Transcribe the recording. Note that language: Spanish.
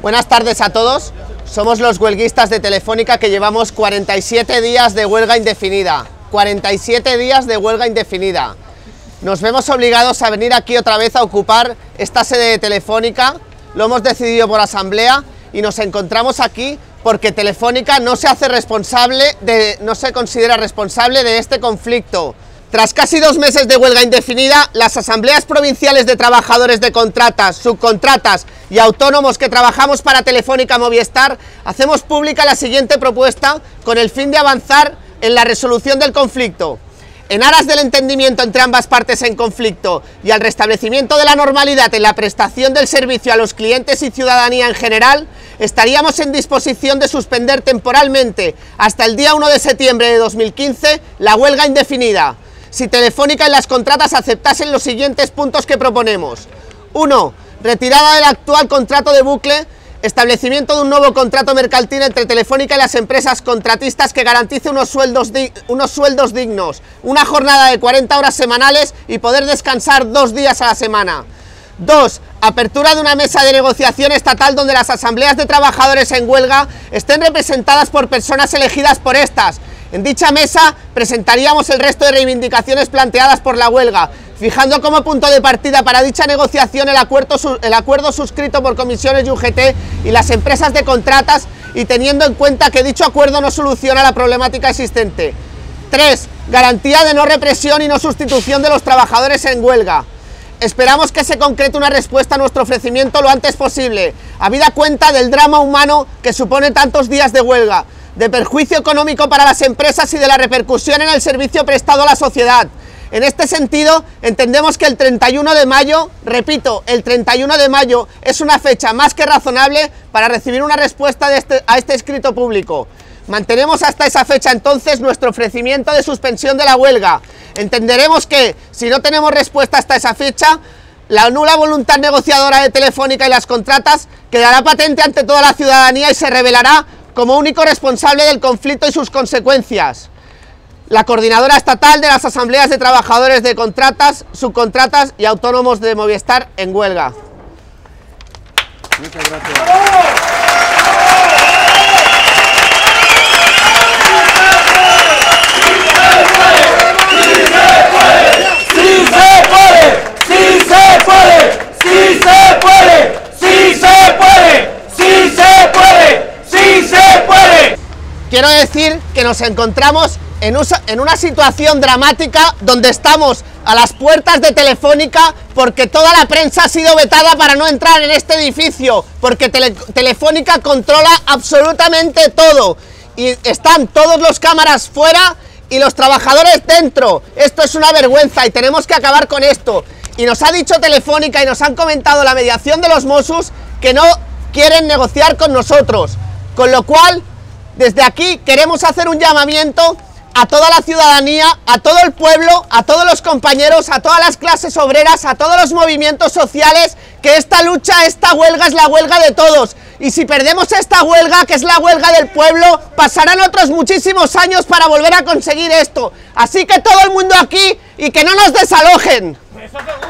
Buenas tardes a todos. Somos los huelguistas de Telefónica que llevamos 47 días de huelga indefinida. 47 días de huelga indefinida. Nos vemos obligados a venir aquí otra vez a ocupar esta sede de Telefónica. Lo hemos decidido por asamblea y nos encontramos aquí porque Telefónica no se considera responsable de este conflicto. Tras casi 2 meses de huelga indefinida, las asambleas provinciales de trabajadores de contratas, subcontratas y autónomos que trabajamos para Telefónica Movistar, hacemos pública la siguiente propuesta con el fin de avanzar en la resolución del conflicto. En aras del entendimiento entre ambas partes en conflicto y al restablecimiento de la normalidad en la prestación del servicio a los clientes y ciudadanía en general, estaríamos en disposición de suspender temporalmente hasta el día 1 de septiembre de 2015 la huelga indefinida, si Telefónica y las contratas aceptasen los siguientes puntos que proponemos. 1. Retirada del actual contrato de bucle, establecimiento de un nuevo contrato mercantil entre Telefónica y las empresas contratistas que garantice unos sueldos dignos, una jornada de 40 horas semanales y poder descansar 2 días a la semana. 2. Apertura de una mesa de negociación estatal donde las asambleas de trabajadores en huelga estén representadas por personas elegidas por estas. En dicha mesa presentaríamos el resto de reivindicaciones planteadas por la huelga, fijando como punto de partida para dicha negociación el acuerdo suscrito por comisiones y UGT y las empresas de contratas, y teniendo en cuenta que dicho acuerdo no soluciona la problemática existente. 3. Garantía de no represión y no sustitución de los trabajadores en huelga. Esperamos que se concrete una respuesta a nuestro ofrecimiento lo antes posible, habida cuenta del drama humano que supone tantos días de huelga, de perjuicio económico para las empresas y de la repercusión en el servicio prestado a la sociedad. En este sentido, entendemos que el 31 de mayo, repito, el 31 de mayo es una fecha más que razonable para recibir una respuesta a este escrito público. Mantenemos hasta esa fecha entonces nuestro ofrecimiento de suspensión de la huelga. Entenderemos que, si no tenemos respuesta hasta esa fecha, la nula voluntad negociadora de Telefónica y las contratas quedará patente ante toda la ciudadanía y se revelará como único responsable del conflicto y sus consecuencias. La Coordinadora Estatal de las Asambleas de Trabajadores de Contratas, Subcontratas y Autónomos de Movistar en huelga. Muchas gracias. Quiero decir que nos encontramos en una situación dramática donde estamos a las puertas de Telefónica porque toda la prensa ha sido vetada para no entrar en este edificio, porque Telefónica controla absolutamente todo y están todos los cámaras fuera y los trabajadores dentro. Esto es una vergüenza y tenemos que acabar con esto. Y nos ha dicho Telefónica y nos han comentado la mediación de los Mossos que no quieren negociar con nosotros, con lo cual desde aquí queremos hacer un llamamiento a toda la ciudadanía, a todo el pueblo, a todos los compañeros, a todas las clases obreras, a todos los movimientos sociales, que esta lucha, esta huelga es la huelga de todos. Y si perdemos esta huelga, que es la huelga del pueblo, pasarán otros muchísimos años para volver a conseguir esto. Así que todo el mundo aquí y que no nos desalojen.